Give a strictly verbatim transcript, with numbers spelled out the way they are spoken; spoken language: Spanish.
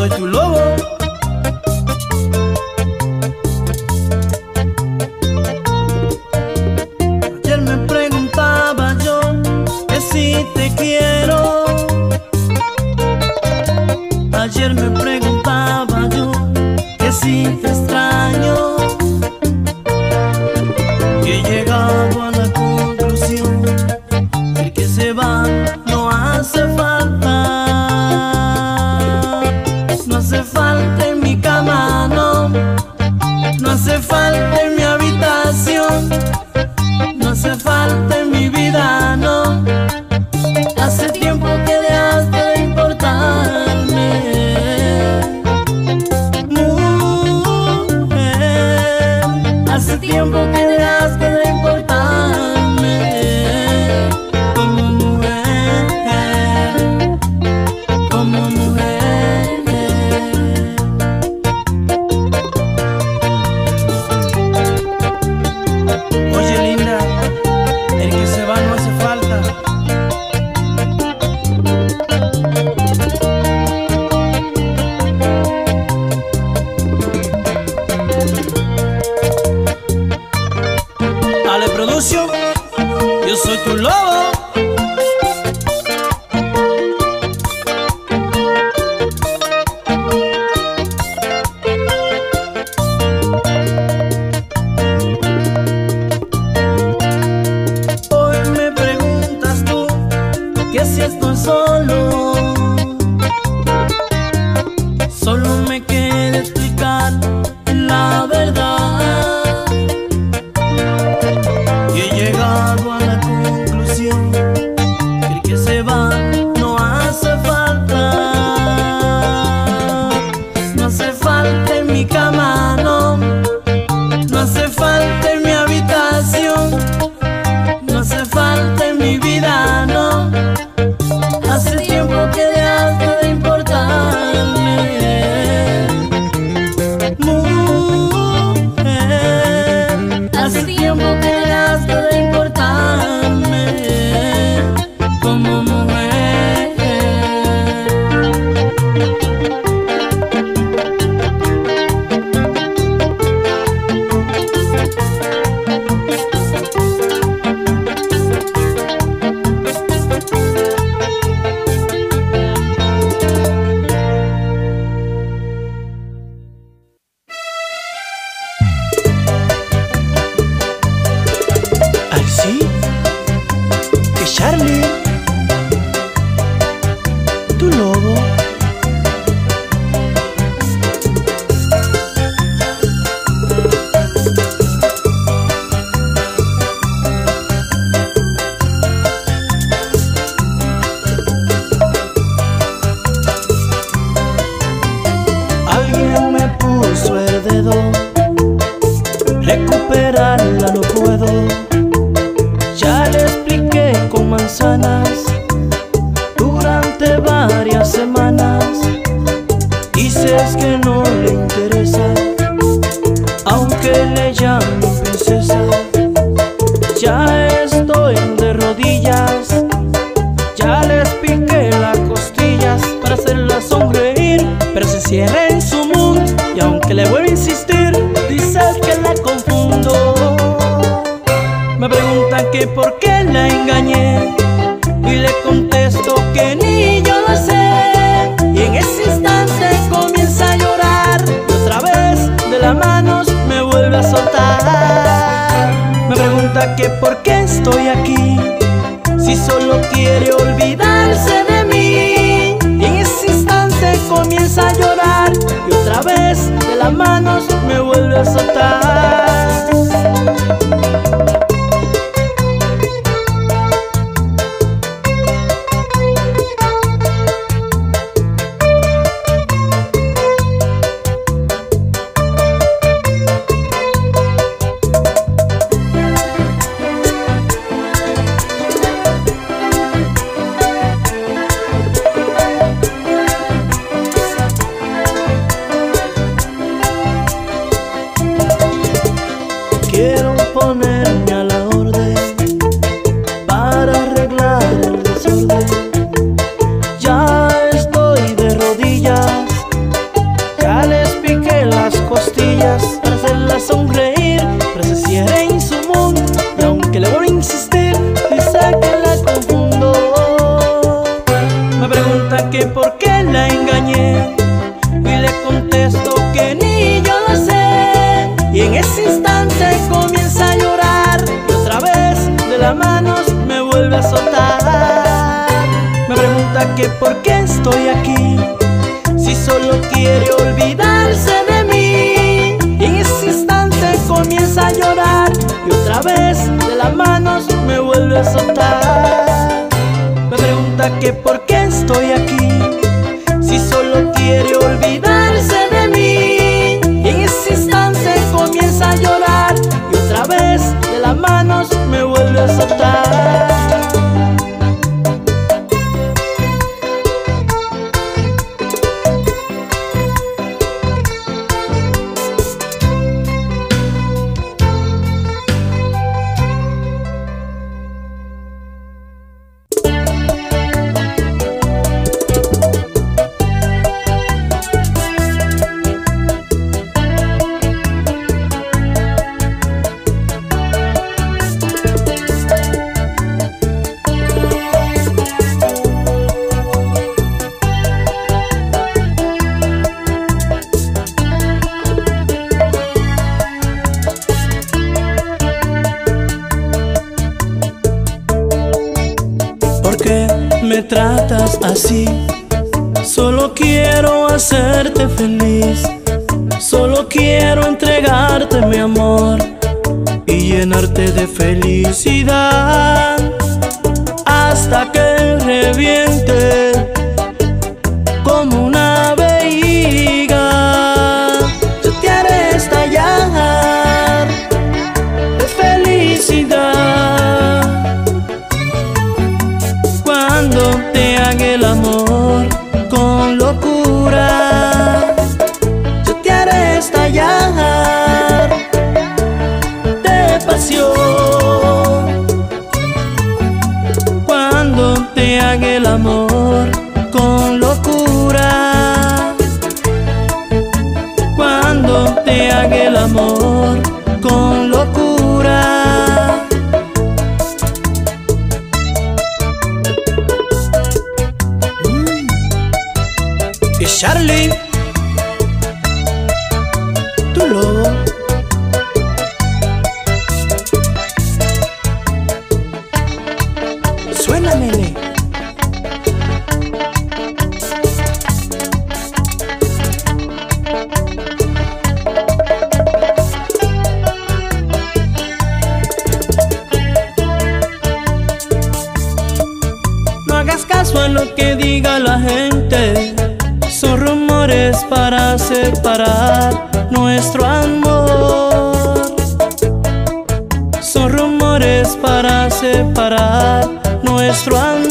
soy tu lobo. Ayer me preguntaba yo que si te quiero. Ayer me preguntaba yo que si te extraño. Y he llegado a la conclusión que el que se va no hace falta. No hace falta en mi cama, no. No hace falta en mi habitación. No hace falta en mi vida, no. Hace tiempo que dejaste de importarme, mujer. Hace tiempo que dejaste de importarme como mujer, como mujer. Oye, linda, el que se va no hace falta. Ale Production, yo soy tu lobo. Hoy me preguntas tú que si estoy solo. Solo me queda explicar la verdad. Y he llegado a la conclusión que el que se va no hace falta. No hace falta en mi cama, no. No hace falta en mi habitación. No hace falta en mi vida, no. Hace tiempo que dejaste de importarme, mujer. Hace tiempo que dejaste de importarme como mujer. Ay, sí, que Charlie, tu lobo. Alguien me puso el dedo, recuperarla no puedo. Ya le expliqué con manzanas durante varias semanas. Dices que no le interesa, aunque le llame princesa. Ya estoy de rodillas, ya le expliqué las costillas para hacerla sonreír, pero se cierra en su mundo. Y aunque le vuelvo a insistir, dices que la confundo. Me preguntan que por qué la engañé y le contesto que ni yo lo sé. Y en ese instante comienza a llorar y otra vez de las manos me vuelve a soltar. Me pregunta que por qué estoy aquí si solo quiere olvidarse de mí. Y en ese instante comienza a llorar y otra vez de las manos me vuelve a soltar. que por qué estoy aquí, si solo quiere olvidarse de mí. Y en ese instante comienza a llorar y otra vez de las manos me vuelve a soltar. Me pregunta que por qué estoy aquí, si solo quiere olvidarse de mí. Y en ese instante comienza a llorar y otra vez de las manos me vuelve a soltar. Me tratas así, solo quiero hacerte feliz, solo quiero entregarte mi amor y llenarte de felicidad hasta que reviente como una vejiga. Yo te haré estallar de felicidad cuando te haga el amor con locura. Yo te haré estallar de pasión cuando te haga el amor con locura. Cuando te haga el amor con locura. Y Charlie, tu lobo. Suénamele. No hagas caso a lo que diga la gente, son rumores para separar nuestro amor. Son rumores para separar nuestro amor.